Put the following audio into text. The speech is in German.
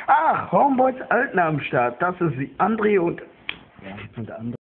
Ach, Homeboys Alten am Start. Das ist die André und... Ja, und der andere.